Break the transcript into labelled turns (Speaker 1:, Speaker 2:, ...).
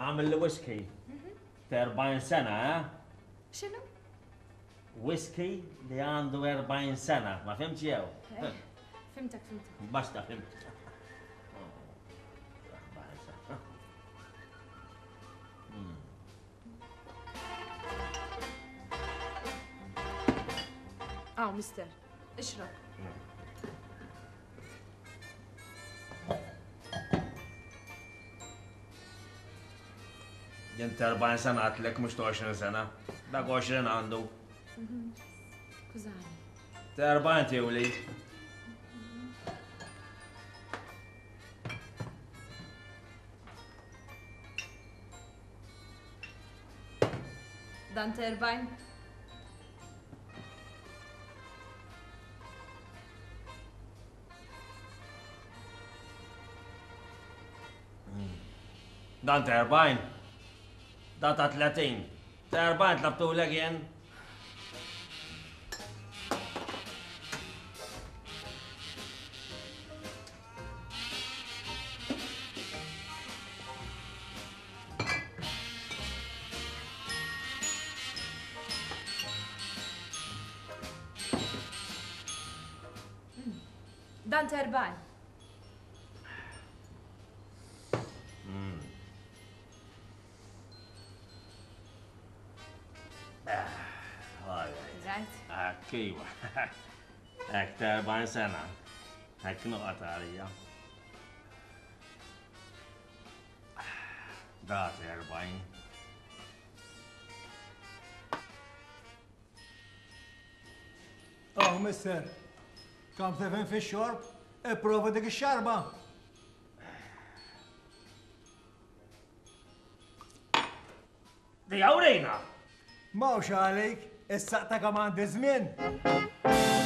Speaker 1: għamil li whisky. 40 sena,
Speaker 2: X'inhu?
Speaker 1: Whisky li għandu 40 sena, ma fimx jew?
Speaker 2: Fimtek.
Speaker 1: Basta fimt.
Speaker 2: Mister, ixrab.
Speaker 1: Jent 40 sena għatlek mux 20 sena. Dak 20 għandu.
Speaker 2: Kużani.
Speaker 1: 40 tiwli.
Speaker 2: Dan 40?
Speaker 1: Dan 40. Dan ta' 30. 40 tlabtu l-għien.
Speaker 2: Dan 40.
Speaker 1: Kiwa. Ek 40 sena. Ek nuqat għalija. Da 40.
Speaker 3: Mister, kam tefen fi xorb, prova dik ix-xarba.
Speaker 1: Di għawrejna!
Speaker 3: Mawx għalik, is-saqta kam għandi żmien.